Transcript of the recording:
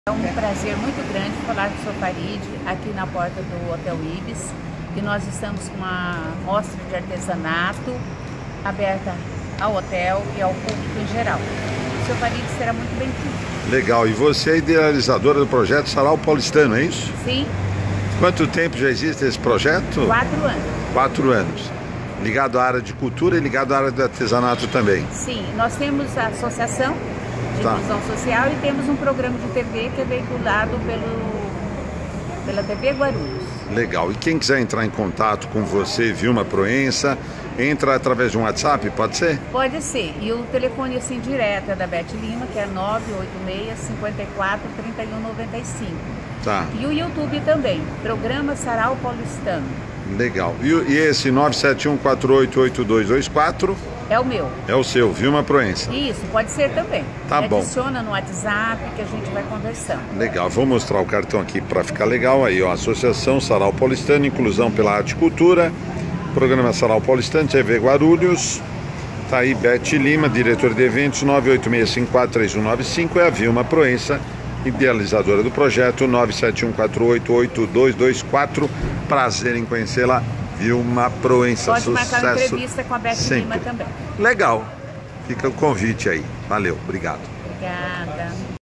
É um prazer muito grande falar com o Sr. Farid aqui na porta do Hotel Ibis, que nós estamos com uma mostra de artesanato aberta ao hotel e ao público em geral. O Sr. Farid será muito bem-vindo. Legal, e você é idealizadora do projeto Sarau Paulistano, é isso? Sim. Quanto tempo já existe esse projeto? 4 anos. 4 anos. Ligado à área de cultura e ligado à área do artesanato também? Sim, nós temos a associação de inclusão social e temos um programa de TV que é veiculado pela TV Guarulhos. Legal, e quem quiser entrar em contato com você, Vilma Proença, entra através de um WhatsApp, pode ser? Pode ser, e o telefone assim direto é da Beth Lima, que é 986 54 31 95. Tá. E o YouTube também, Programa Sarau Paulistano. Legal, e esse 971488224? É o meu. É o seu, Vilma Proença. Isso, pode ser também. Tá bom. Adiciona no WhatsApp que a gente vai conversando. Legal, vou mostrar o cartão aqui para ficar legal. Aí, ó, Associação Sarau Paulistano, Inclusão pela Arte e Cultura, Programa Sarau Paulistano, TV Guarulhos. Tá aí Beth Lima, diretor de eventos, 986543195, é a Vilma Proença, idealizadora do projeto, 971488224. Prazer em conhecê-la, Vilma Proença. Pode Sucesso marcar uma entrevista com a Beth sempre. Lima também. Legal, fica o convite aí. Valeu, obrigado. Obrigada.